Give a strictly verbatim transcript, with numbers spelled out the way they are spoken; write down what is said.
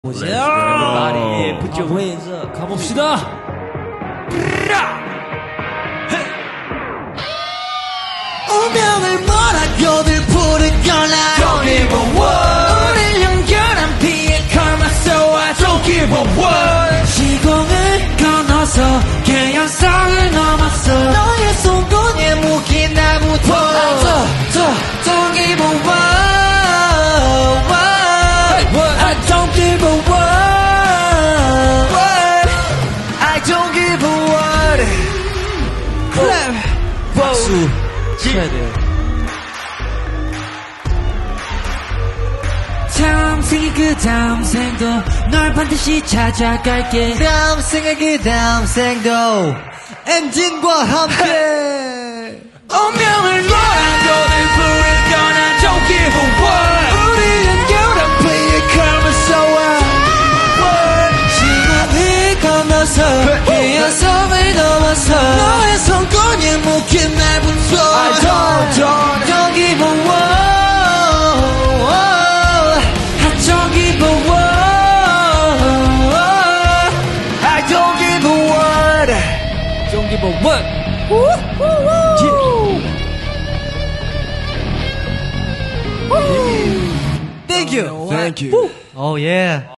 보세요. Everybody, put your hands up. 가봅시다. 운명을 뭐라고들 부르거나 Don't give a what. 우릴 연결한 피해 karma, so I don't give a what. 시공을 건너서 개연성을 넘어서 너의 손권에 묶인 나부터 I don't, don't, don't give a what. I don't give a what. I don't give a what. Clap. 박수 쳐야 돼요. 다음 생에 그 다음 생도 널 반드시 찾아갈게. 다음 생에 그 다음 생도 엔진과 함께 운명을 뭐라고들 부르거나 don't give a what. 우리 연결한 play karma, so I 시공을 건너서 개연성을 넘어서 너의 손권에 묶인 날부터 I don't, don't, don't give a what. Don't give a what. I don't give a what. Don't give a what. Woo, woo, woo. Woo. Thank you. Thank you. Oh yeah.